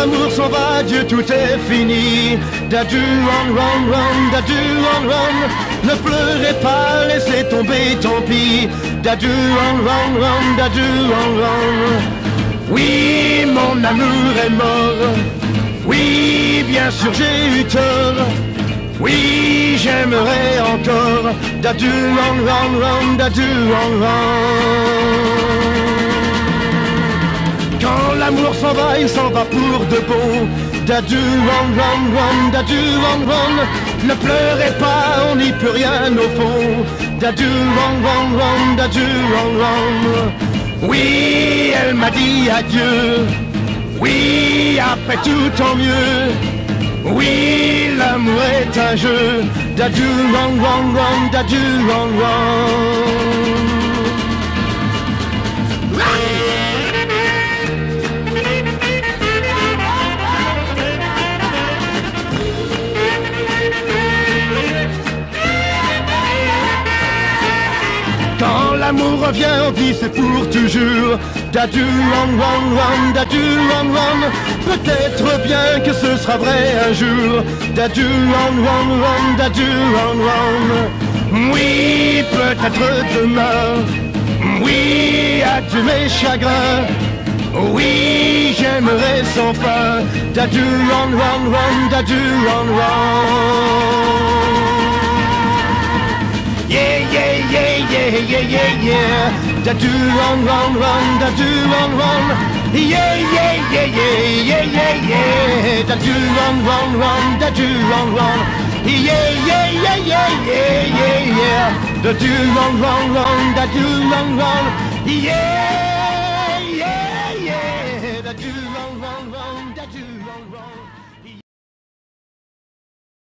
l'amour s'en va, Dieu, tout est fini. Dou Ron Ron Ron, Dou Ron Ron. Ne pleurez pas, laissez tomber, tant pis. Dou Ron Ron Ron, Dou Ron Ron. Oui, mon amour est mort. Oui, bien sûr j'ai eu tort. Oui, j'aimerais encore. Dou Ron Ron Ron, Dou Ron Ron. Quand l'amour s'en va, il s'en va pour de bon. Dou Ron Ron Ron, Dou Ron Ron. Ne pleurez pas, on n'y peut rien au fond. Dou Ron Ron Ron, Dou Ron Ron. Oui, elle m'a dit adieu. Oui, après tout tant mieux. Oui, l'amour est un jeu. Dou Ron Ron Ron, Dou Ron Ron. Quand l'amour revient, on dit c'est pour toujours. Dou Ron Ron Ron, Dou Ron Ron. Peut-être bien que ce sera vrai un jour. Dou Ron Ron Ron, Dou Ron Ron. Oui, peut-être demain. Oui, adieu mes chagrins. Oui, j'aimerais sans fin. Dou Ron Ron Ron, Dou Ron Ron. Yeah, yeah, yeah, yeah, yeah, yeah, yeah. Dou Ron Ron Ron, Dou Ron Ron. Yeah, yeah, yeah, yeah, yeah, yeah, yeah. Dou Ron Ron Ron, Dou Ron Ron. Yeah, yeah, yeah, yeah, yeah, yeah, yeah. Dou Ron Ron Ron, Dou Ron Ron. Yeah, yeah, yeah. Dou Ron Ron Ron, Dou Ron Ron.